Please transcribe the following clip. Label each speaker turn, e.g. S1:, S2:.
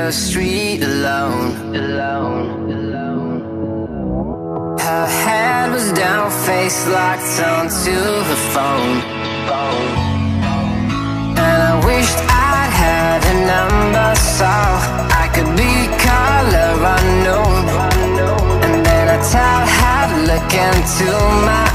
S1: the street alone. Her head was down, face locked onto her phone. And I wished I'd had a number so I could be color unknown. And then I tell her to look into my